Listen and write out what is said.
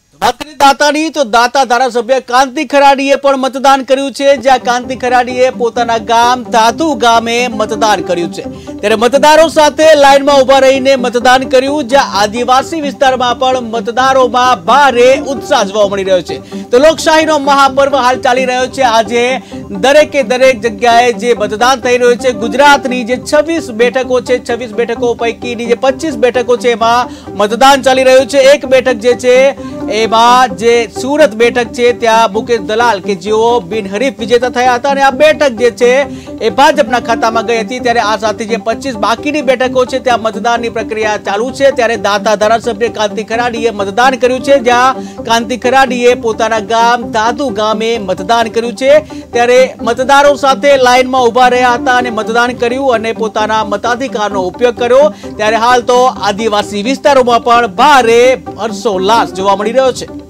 વાત કરીએ દાતાની તો દાતા ધારાસભ્ય કાંતિ ખરાડીએ પણ મતદાન કર્યું છે, જ્યાં કાંતિ ખરાડીએ પોતાના ગામ તાતુ ગામે મતદાન કર્યું છે। ત્યારે મતદારો સાથે લાઈનમાં ઉભા રહીને મતદાન કર્યું, જ્યાં આદિવાસી વિસ્તારમાં પણ મતદારોમાં ભારે ઉત્સાહ જોવા મળી રહ્યો છે। તો લોકશાહીનો મહાપર્વ હાલ ચાલી રહ્યો છે। આજે દરેકે દરેક જગ્યાએ જે મતદાન થઈ રહ્યું છે, ગુજરાતની જે 26 બેઠકો છે, 26 બેઠકો પૈકીની જે 25 બેઠકો છે એમાં મતદાન ચાલી રહ્યું છે। એક બેઠક જે છે એમાં જે સુરત બેઠક છે ત્યાં મુકેશ દલાલ કે જેઓ બિનહરીફ વિજેતા થયા હતા અને આ બેઠક જે છે એ ભાજપના ખાતામાં ગઈ હતી। ત્યારે આ સાથે જે 25 બાકીની બેઠકો છે ત્યાં મતદાનની પ્રક્રિયા ચાલુ છે। ત્યારે દાતા ધારાસભ્ય કાંતિ ખરાડીએ મતદાન કર્યું છે, જ્યાં કાંતિ ખરાડીએ પોતાના ગામ તાતુ ગામે મતદાન કર્યું છે। ત્યારે મતદારો સાથે લાઈનમાં ઉભા રહ્યા હતા અને મતદાન કર્યું અને પોતાના મતાધિકારનો ઉપયોગ કર્યો। ત્યારે હાલ તો આદિવાસી વિસ્તારોમાં પણ ભારે હર્ષોલ્લાસ જોવા મળી રહ્યો છે।